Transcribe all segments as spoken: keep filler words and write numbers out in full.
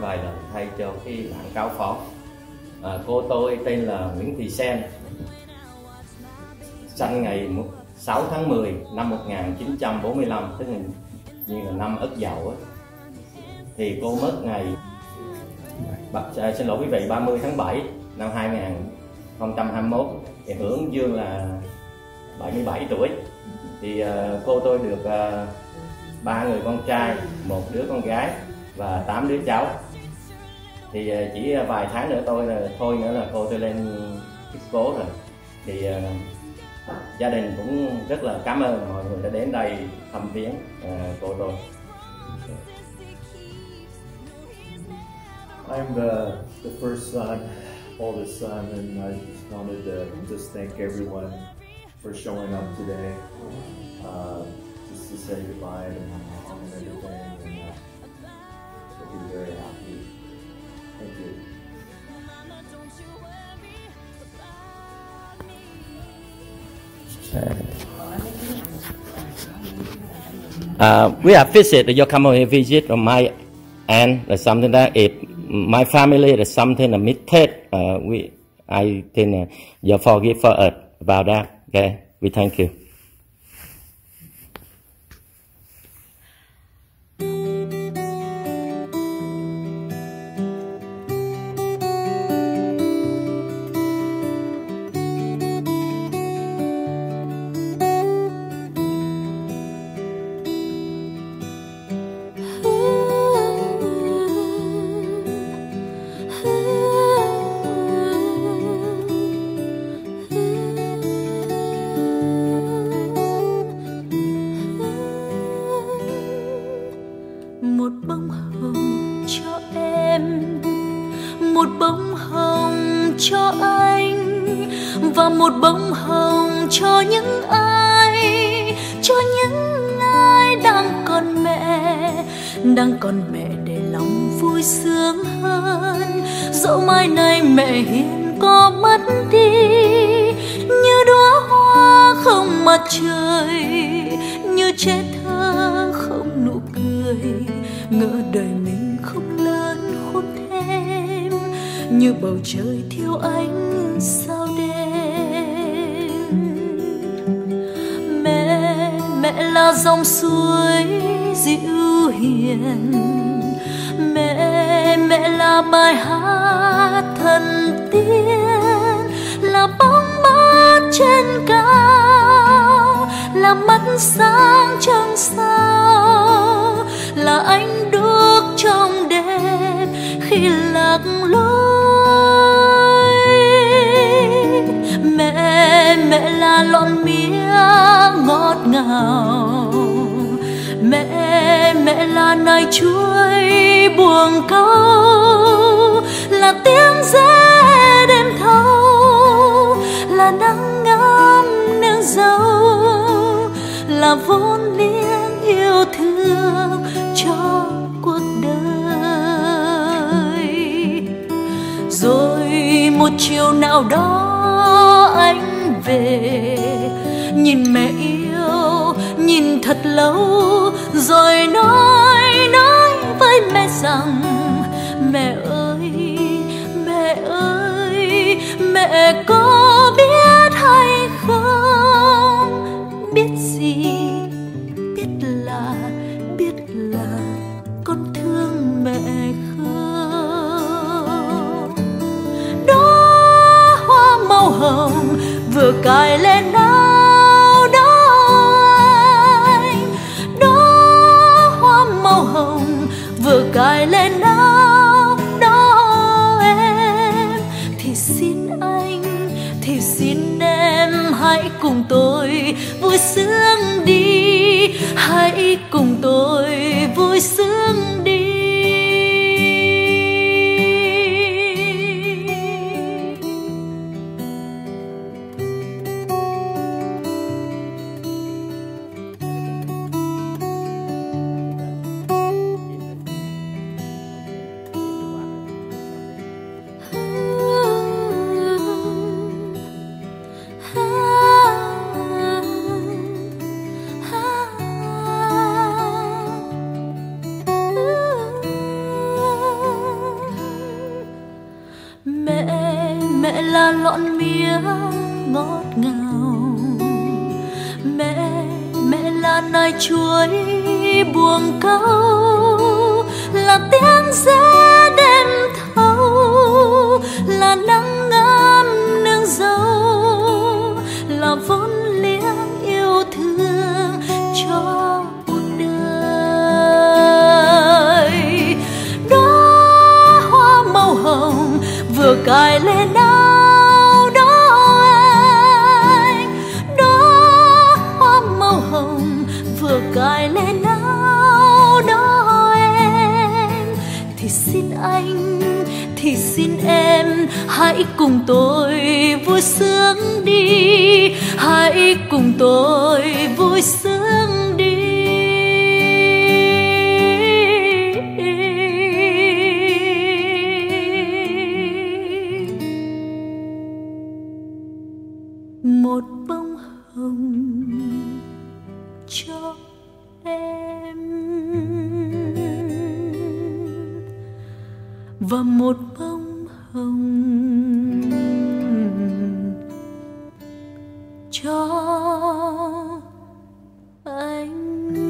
vài lời thay cho cái bản cáo phó. À, cô tôi tên là Nguyễn Thị Sen, sinh ngày sáu tháng mười năm một nghìn chín trăm bốn mươi lăm, tức là như là năm Ất Dậu á. Thì cô mất ngày à, xin lỗi quý vị ba mươi tháng bảy năm hai nghìn không trăm hai mươi mốt, thì hưởng dương là bảy mươi bảy tuổi. Thì uh, cô tôi được uh, ba người con trai, một đứa con gái và tám đứa cháu. Thì uh, chỉ vài tháng nữa tôi là thôi nữa là cô tôi lên chức cố rồi. Thì uh, gia đình cũng rất là cảm ơn mọi người đã đến đây thăm viếng uh, cô tôi. I'm the, the first son, oldest son, and I just wanted to just thank everyone for showing up today, uh, just to say goodbye to my mom and everything, and uh, I'll be very happy. Thank you. Uh, we have visited your come here visit on my aunt or something that it my family is something a mistake. Uh, we I think uh, you forgive for us about that. Okay, we thank you. Một bông hồng cho em, một bông hồng cho anh, và một bông hồng cho những ai, cho những ai đang còn mẹ, đang còn mẹ để lòng vui sướng hơn. Dẫu mai này mẹ hiền có mất đi, như đóa hoa không mặt trời, như trẻ thơ không nụ cười, ngỡ đời mình không lớn khôn thêm, như bầu trời thiếu ánh sao đêm. Mẹ, mẹ là dòng suối dịu hiền, mẹ, mẹ là bài hát thần tiên, là bóng mát trên cao, là mắt sáng trăng sao, là ánh đuốc trong đêm khi lạc lối. Mẹ, mẹ là lon mía ngọt ngào, mẹ, mẹ là nải chuối buồng câu, là tiếng rẽ đêm thâu, là nắng ngắm nương dâu, là vốn liếng yêu thương cho cuộc đời. Rồi một chiều nào đó anh về, nhìn mẹ yêu, nhìn thật lâu, rồi nói, nói với mẹ rằng: mẹ ơi, mẹ ơi, mẹ có biết hay không? Biết gì? Biết là, biết là con thương mẹ không? Đó hoa màu hồng vừa cài lên áo đó anh, đó hoa màu hồng vừa cài lên áo đó em. Thì xin anh, thì xin em hãy cùng tôi vui sướng đi, hãy cùng tôi vui sướng đi. là lọn mía ngọt ngào. Mẹ, mẹ là nai chuối buồng câu, là tiếng rẽ đêm thâu, là nắng ngắm nương dâu, là vốn liếng yêu thương cho cuộc đời. Đóa hoa màu hồng vừa cài lên áo đó anh, đóa hoa màu hồng vừa cài lên áo đó em. Thì xin anh, thì xin em, hãy cùng tôi vui sướng đi, hãy cùng tôi vui sướng đi. Một bông hồng cho em và một bông hồng cho anh.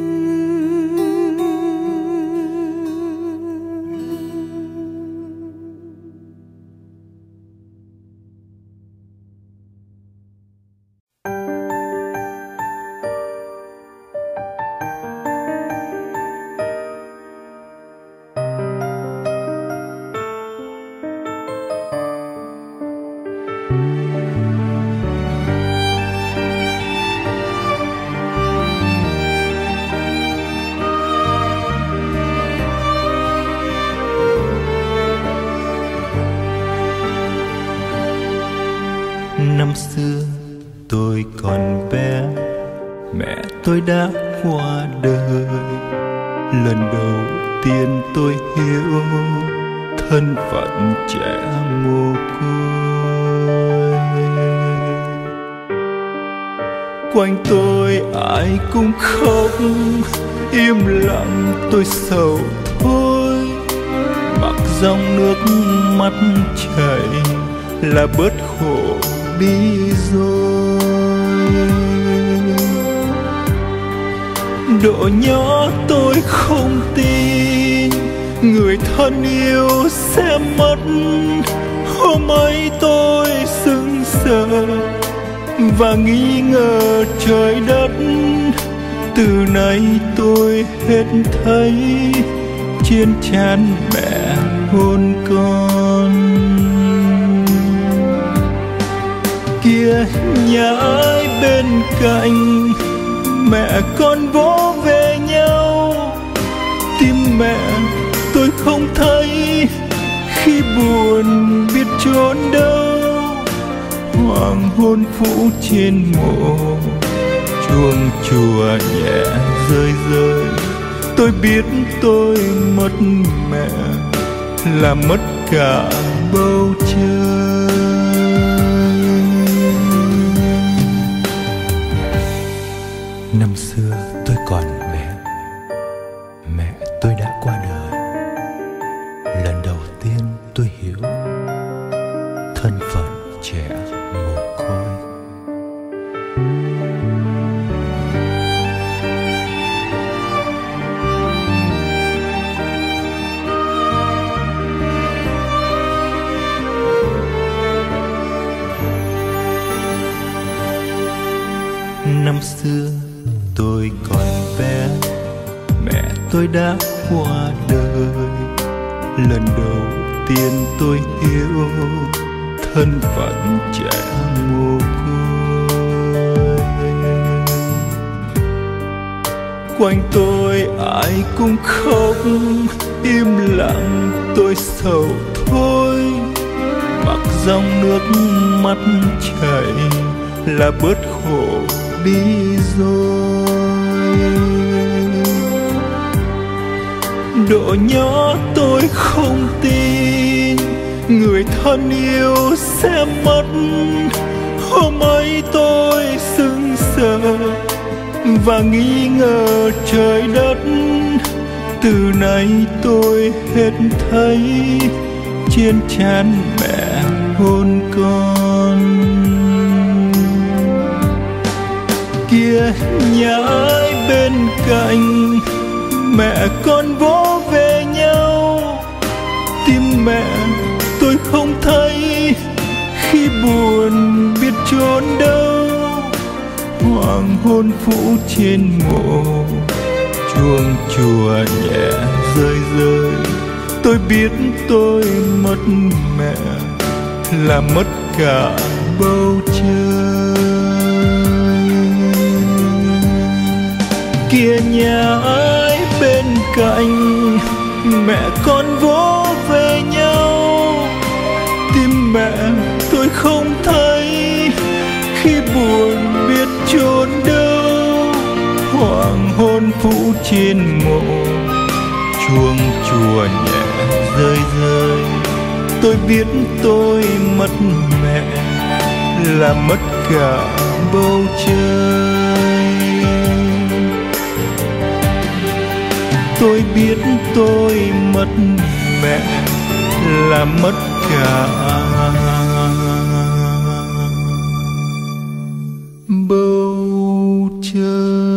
Năm xưa tôi còn bé, mẹ tôi đã qua đời. Lần đầu tiên tôi hiểu thân phận trẻ mồ côi. Quanh tôi ai cũng khóc, im lặng tôi sầu thôi. Mặc dòng nước mắt chảy là bớt khổ đi rồi. Độ nhỏ tôi không tin người thân yêu sẽ mất. Hôm ấy tôi sững sờ và nghi ngờ trời đất. Từ nay tôi hết thấy trên trán mẹ hôn con. Kia nhà ai bên cạnh, mẹ con vỗ về nhau. Tim mẹ tôi không thấy, khi buồn biết trốn đâu. Hoàng hôn phủ trên mộ, chuông chùa nhẹ rơi rơi. Tôi biết tôi mất mẹ là mất cả bầu trời. Năm xưa tôi còn bé, mẹ tôi đã qua đời. Lần đầu tiên tôi hiểu thân phận trẻ mồ côi. Năm xưa tôi còn bé, mẹ tôi đã qua đời. Lần đầu tiên tôi hiểu thân phận trẻ mồ côi. Quanh tôi ai cũng khóc, im lặng tôi sầu thôi. Mặc dòng nước mắt chảy là bớt khổ đi rồi. Độ nhỏ tôi không tin người thân yêu sẽ mất. Hôm ấy tôi sững sờ và nghi ngờ trời đất. Từ nay tôi hết thấy trên trán mẹ hôn con. con. Kia nhà ai bên cạnh, mẹ con vỗ về nhau. Tim mẹ tôi không thấy, khi buồn biết trốn đâu. Hoàng hôn phủ trên mộ, chuông chùa nhẹ rơi rơi. Tôi biết tôi mất mẹ là mất cả bầu trời. Kia nhà ai bên cạnh, mẹ con vỗ về nhau. Tim mẹ tôi không thấy, khi buồn biết trốn đâu. Hoàng hôn phủ trên mộ, chuông chùa nhẹ rơi rơi. Tôi biết tôi mất mẹ là mất cả bầu trời. Tôi biết tôi mất mẹ là mất cả bầu trời.